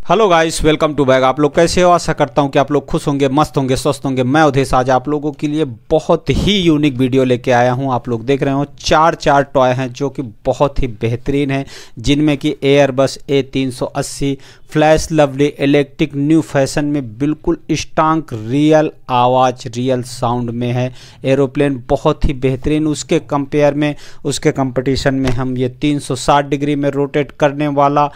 Hello guys, welcome to bag. आप लोग कैसे हो? आशा करता हूं कि आप लोग खुश होंगे, मस्त होंगे, स्वस्थ होंगे। मैं उधेश आज आप लोगों के लिए बहुत ही यूनिक वीडियो लेके आया हूं। आप लोग देख रहे हो चार टॉय हैं जो कि बहुत ही बेहतरीन हैं, जिनमें कि Airbus A380 flash lovely electric new fashion में बिल्कुल स्टांक रियल आवाज़ रियल साउंड में है। एरोप्लेन बहुत ही बेहतरीन, उसके कंपेयर में उसके कंपटीशन में हम ये 360 डिग्री में रोटेट करने वाला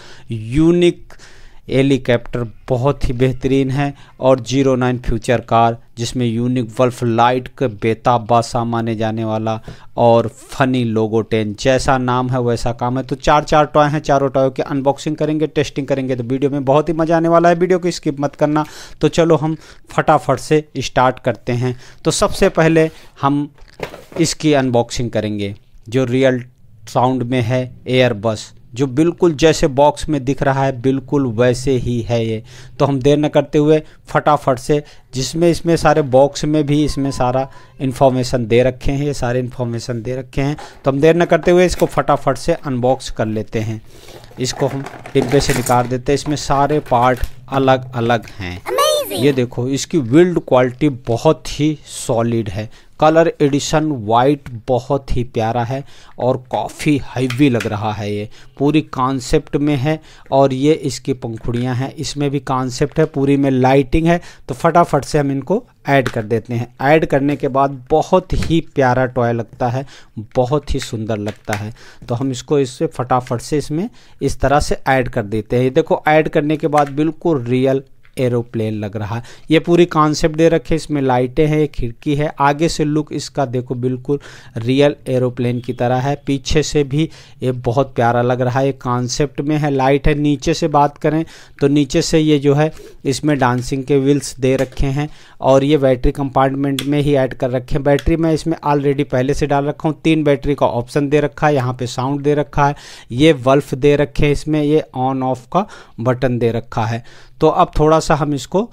यूनिक हेलीकॉप्टर बहुत ही बेहतरीन है। और 09 फ्यूचर कार जिसमें यूनिक वल्फ लाइट के बेताब सामाने जाने वाला और फनी लोगो 10 जैसा नाम है वैसा काम है। तो चार टॉय हैं, चारों टॉय के अनबॉक्सिंग करेंगे, टेस्टिंग करेंगे। तो वीडियो में बहुत ही मज़ा आने वाला है, वीडियो को स्किप मत करना। तो चलो हम फटाफट से स्टार्ट करते हैं। तो सबसे पहले हम इसकी अनबॉक्सिंग करेंगे जो रियल साउंड में है एयरबस, जो बिल्कुल जैसे बॉक्स में दिख रहा है बिल्कुल वैसे ही है ये। तो हम देर न करते हुए फटाफट से, जिसमें इसमें सारे बॉक्स में भी इसमें सारा इन्फॉर्मेशन दे रखे हैं, ये सारे इन्फॉर्मेशन दे रखे हैं। तो हम देर न करते हुए इसको फटाफट से अनबॉक्स कर लेते हैं। इसको हम डिब्बे से निकाल देते हैं। इसमें सारे पार्ट अलग अलग हैं। ये देखो, इसकी बिल्ड क्वालिटी बहुत ही सॉलिड है। कलर एडिशन वाइट बहुत ही प्यारा है और काफ़ी हैवी लग रहा है। ये पूरी कॉन्सेप्ट में है और ये इसकी पंखुड़ियाँ हैं, इसमें भी कॉन्सेप्ट है, पूरी में लाइटिंग है। तो फटाफट से हम इनको ऐड कर देते हैं। ऐड करने के बाद बहुत ही प्यारा टॉय लगता है, बहुत ही सुंदर लगता है। तो हम इसको इससे फटाफट से इसमें इस तरह से ऐड कर देते हैं। ये देखो, ऐड करने के बाद बिल्कुल रियल एरोप्लेन लग रहा है। ये पूरी कॉन्सेप्ट दे रखे, इसमें लाइटें हैं, खिड़की है। आगे से लुक इसका देखो बिल्कुल रियल एरोप्लेन की तरह है। पीछे से भी ये बहुत प्यारा लग रहा है, ये कॉन्सेप्ट में है, लाइट है। नीचे से बात करें तो नीचे से ये जो है इसमें डांसिंग के व्हील्स दे रखे हैं और ये बैटरी कंपार्टमेंट में ही ऐड कर रखे हैं। बैटरी मैं इसमें ऑलरेडी पहले से डाल रखा हूँ। 3 बैटरी का ऑप्शन दे रखा है, यहाँ पे साउंड दे रखा है, ये वल्फ दे रखे हैं, इसमें ये ऑन ऑफ का बटन दे रखा है। तो अब थोड़ा सा हम इसको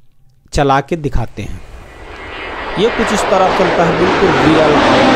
चला के दिखाते हैं। ये कुछ इस तरह चलता है, बिल्कुल रियल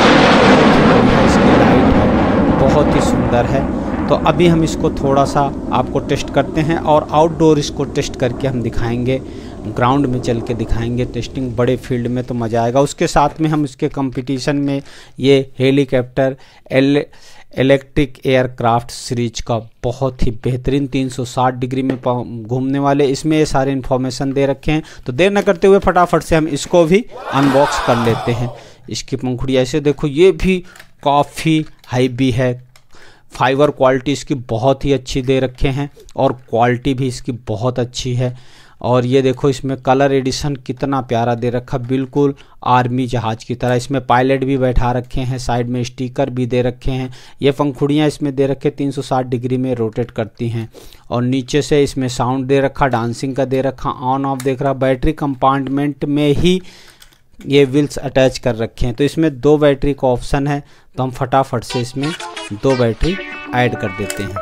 इसकी लाइट है, बहुत ही सुंदर है। तो अभी हम इसको थोड़ा सा आपको टेस्ट करते हैं और आउटडोर इसको टेस्ट करके हम दिखाएंगे, ग्राउंड में चल के दिखाएंगे टेस्टिंग, बड़े फील्ड में। तो मज़ा आएगा। उसके साथ में हम इसके कंपटीशन में ये हेलीकॉप्टर इलेक्ट्रिक एयरक्राफ्ट सीरीज का बहुत ही बेहतरीन 360 डिग्री में घूमने वाले, इसमें ये सारे इन्फॉर्मेशन दे रखे हैं। तो देर न करते हुए फटाफट से हम इसको भी अनबॉक्स कर लेते हैं। इसकी पंखुड़ी ऐसे देखो, ये भी काफ़ी हैवी है। फाइबर क्वालिटी इसकी बहुत ही अच्छी दे रखे हैं और क्वालिटी भी इसकी बहुत अच्छी है। और ये देखो, इसमें कलर एडिशन कितना प्यारा दे रखा, बिल्कुल आर्मी जहाज़ की तरह। इसमें पायलट भी बैठा रखे हैं, साइड में स्टिकर भी दे रखे हैं। ये पंखुड़ियाँ इसमें दे रखे 360 डिग्री में रोटेट करती हैं। और नीचे से इसमें साउंड दे रखा, डांसिंग का दे रखा, ऑन ऑफ देख रहा। बैटरी कंपार्टमेंट में ही ये व्हील्स अटैच कर रखे हैं। तो इसमें 2 बैटरी का ऑप्शन है। तो हम फटाफट से इसमें 2 बैटरी ऐड कर देते हैं।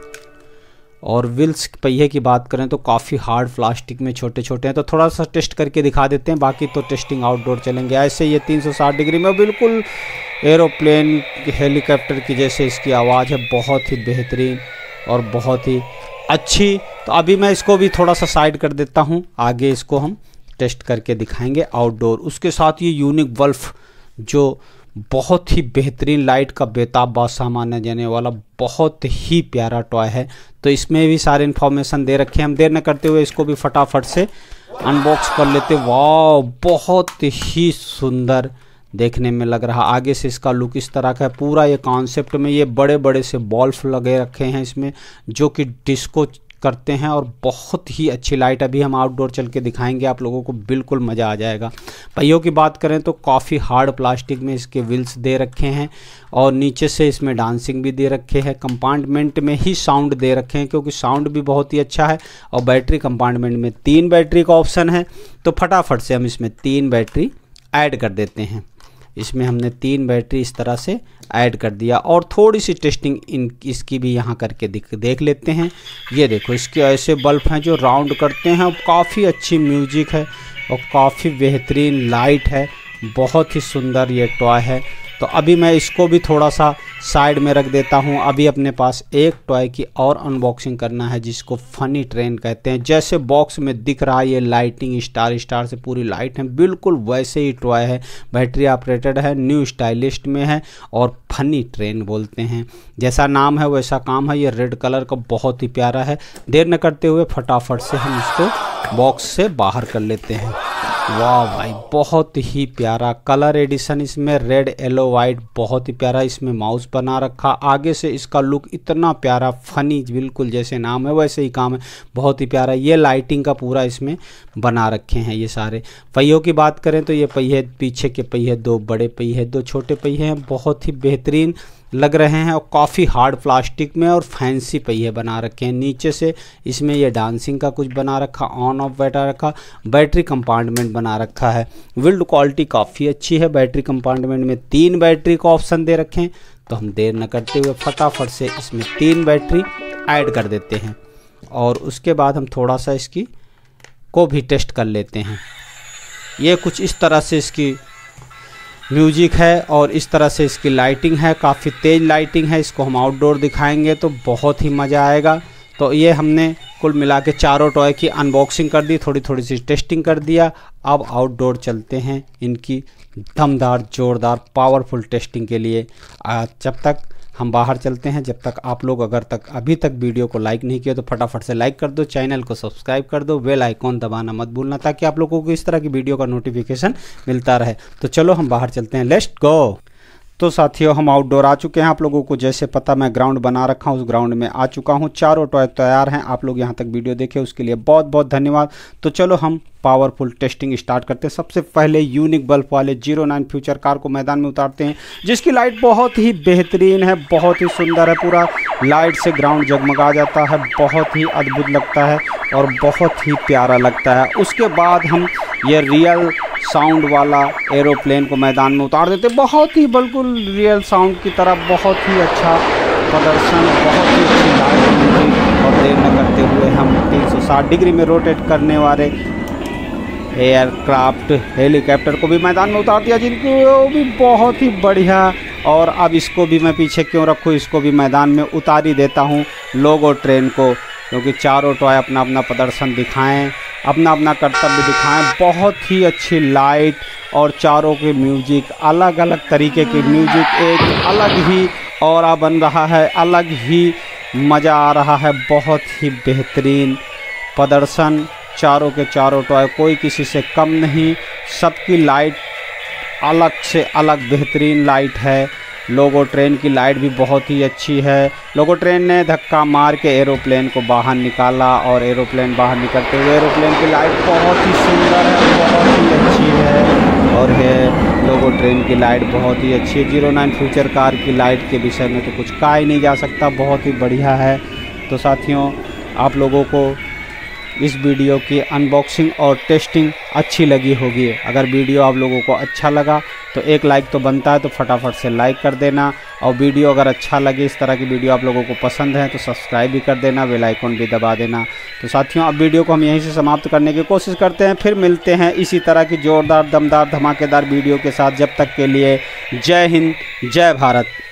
और व्हील्स पहिए की बात करें तो काफ़ी हार्ड प्लास्टिक में छोटे छोटे हैं। तो थोड़ा सा टेस्ट करके दिखा देते हैं, बाकी तो टेस्टिंग आउटडोर चलेंगे। ऐसे ये 360 डिग्री में बिल्कुल एरोप्लेन हेलीकॉप्टर की जैसे इसकी आवाज़ है, बहुत ही बेहतरीन और बहुत ही अच्छी। तो अभी मैं इसको भी थोड़ा सा साइड कर देता हूँ, आगे इसको हम टेस्ट करके दिखाएंगे आउटडोर। उसके साथ ये यूनिक वल्फ जो बहुत ही बेहतरीन लाइट का बेताब सामान्य जाने वाला बहुत ही प्यारा टॉय है। तो इसमें भी सारे इन्फॉर्मेशन दे रखे हैं। हम देर न करते हुए इसको भी फटाफट से अनबॉक्स कर लेते। वाह, बहुत ही सुंदर देखने में लग रहा। आगे से इसका लुक इस तरह का है। पूरा ये कॉन्सेप्ट में ये बड़े बड़े से बॉल्फ लगे रखे हैं इसमें, जो कि डिस्को करते हैं और बहुत ही अच्छी लाइट। अभी हम आउटडोर चल के दिखाएंगे आप लोगों को, बिल्कुल मज़ा आ जाएगा। पहियों की बात करें तो काफ़ी हार्ड प्लास्टिक में इसके व्हील्स दे रखे हैं और नीचे से इसमें डांसिंग भी दे रखे हैं। कंपार्टमेंट में ही साउंड दे रखे हैं, क्योंकि साउंड भी बहुत ही अच्छा है। और बैटरी कंपार्टमेंट में 3 बैटरी का ऑप्शन है। तो फटाफट से हम इसमें 3 बैटरी ऐड कर देते हैं। इसमें हमने 3 बैटरी इस तरह से ऐड कर दिया और थोड़ी सी टेस्टिंग इसकी भी यहाँ करके देख लेते हैं। ये देखो, इसके ऐसे बल्ब हैं जो राउंड करते हैं। काफ़ी अच्छी म्यूजिक है और काफ़ी बेहतरीन लाइट है, बहुत ही सुंदर ये टॉय है। तो अभी मैं इसको भी थोड़ा सा साइड में रख देता हूँ। अभी अपने पास एक टॉय की और अनबॉक्सिंग करना है जिसको फनी ट्रेन कहते हैं। जैसे बॉक्स में दिख रहा है ये लाइटिंग स्टार स्टार से पूरी लाइट है, बिल्कुल वैसे ही टॉय है। बैटरी ऑपरेटेड है, न्यू स्टाइलिस्ट में है और फनी ट्रेन बोलते हैं। जैसा नाम है वैसा काम है। ये रेड कलर का बहुत ही प्यारा है। देर न करते हुए फटाफट से हम इसको बॉक्स से बाहर कर लेते हैं। वाह भाई, बहुत ही प्यारा कलर एडिशन इसमें, रेड येलो वाइट, बहुत ही प्यारा। इसमें माउस बना रखा, आगे से इसका लुक इतना प्यारा, फनी, बिल्कुल जैसे नाम है वैसे ही काम है, बहुत ही प्यारा। ये लाइटिंग का पूरा इसमें बना रखे हैं ये सारे। पहियों की बात करें तो ये पहिए, पीछे के पहिए 2 बड़े पहिए, 2 छोटे पहिए हैं, बहुत ही बेहतरीन लग रहे हैं और काफ़ी हार्ड प्लास्टिक में और फैंसी पहिए बना रखे हैं। नीचे से इसमें ये डांसिंग का कुछ बना रखा, ऑन ऑफ बैठा रखा, बैटरी कंपार्टमेंट बना रखा है। बिल्ड क्वालिटी काफ़ी अच्छी है। बैटरी कंपार्टमेंट में 3 बैटरी का ऑप्शन दे रखे हैं। तो हम देर न करते हुए फटाफट से इसमें 3 बैटरी ऐड कर देते हैं और उसके बाद हम थोड़ा सा इसकी को भी टेस्ट कर लेते हैं। ये कुछ इस तरह से इसकी म्यूजिक है और इस तरह से इसकी लाइटिंग है, काफ़ी तेज़ लाइटिंग है। इसको हम आउटडोर दिखाएंगे तो बहुत ही मज़ा आएगा। तो ये हमने कुल मिला के चारों टॉय की अनबॉक्सिंग कर दी, थोड़ी थोड़ी सी टेस्टिंग कर दिया। अब आउटडोर चलते हैं इनकी दमदार, जोरदार, पावरफुल टेस्टिंग के लिए। जब तक हम बाहर चलते हैं, जब तक आप लोग अभी तक वीडियो को लाइक नहीं किया तो फटाफट से लाइक कर दो, चैनल को सब्सक्राइब कर दो, बेल आइकॉन दबाना मत भूलना ताकि आप लोगों को इस तरह की वीडियो का नोटिफिकेशन मिलता रहे। तो चलो हम बाहर चलते हैं, लेट्स गो। तो साथियों, हम आउटडोर आ चुके हैं। आप लोगों को जैसे पता मैं ग्राउंड बना रखा हूँ, उस ग्राउंड में आ चुका हूँ। चारों टॉय तैयार हैं। आप लोग यहाँ तक वीडियो देखे उसके लिए बहुत बहुत धन्यवाद। तो चलो हम पावरफुल टेस्टिंग स्टार्ट करते हैं। सबसे पहले यूनिक बल्ब वाले 09 फ्यूचर कार को मैदान में उतारते हैं, जिसकी लाइट बहुत ही बेहतरीन है, बहुत ही सुंदर है। पूरा लाइट से ग्राउंड जगमगा जाता है, बहुत ही अद्भुत लगता है और बहुत ही प्यारा लगता है। उसके बाद हम ये रियल साउंड वाला एरोप्लेन को मैदान में उतार देते, बहुत ही बिल्कुल रियल साउंड की तरह, बहुत ही अच्छा प्रदर्शन, बहुत ही अच्छी लाइट। और देर न करते हुए हम 360 डिग्री में रोटेट करने वाले एयरक्राफ्ट, हेलीकॉप्टर को भी मैदान में उतार दिया, जिनको वो भी बहुत ही बढ़िया। और अब इसको भी मैं पीछे क्यों रखूँ, इसको भी मैदान में उतार ही देता हूँ, लोगो ट्रेन को, क्योंकि चारों टॉय अपना अपना प्रदर्शन दिखाएं, अपना अपना कर्तव्य दिखाएं। बहुत ही अच्छी लाइट और चारों के म्यूजिक, अलग अलग तरीके की म्यूजिक, एक अलग ही ऑरा बन रहा है, अलग ही मज़ा आ रहा है। बहुत ही बेहतरीन प्रदर्शन, चारों के चारों टॉय कोई किसी से कम नहीं, सबकी लाइट अलग से अलग बेहतरीन लाइट है। लोगो ट्रेन की लाइट भी बहुत ही अच्छी है। लोगो ट्रेन ने धक्का मार के एरोप्लेन को बाहर निकाला और एरोप्लेन बाहर निकलते हुए एरोप्लेन की लाइट बहुत ही सुंदर है, बहुत ही अच्छी है। और है लोगो ट्रेन की लाइट बहुत ही अच्छी है। 09 फ्यूचर कार की लाइट के विषय में तो कुछ कहा ही नहीं जा सकता, बहुत ही बढ़िया है। तो साथियों, आप लोगों को इस वीडियो की अनबॉक्सिंग और टेस्टिंग अच्छी लगी होगी। अगर वीडियो आप लोगों को अच्छा लगा तो एक लाइक तो बनता है, तो फटाफट से लाइक कर देना। और वीडियो अगर अच्छा लगे, इस तरह की वीडियो आप लोगों को पसंद है तो सब्सक्राइब भी कर देना, बेल आइकॉन भी दबा देना। तो साथियों, अब वीडियो को हम यहीं से समाप्त करने की कोशिश करते हैं, फिर मिलते हैं इसी तरह की जोरदार, दमदार, धमाकेदार वीडियो के साथ। जब तक के लिए जय हिंद, जय भारत।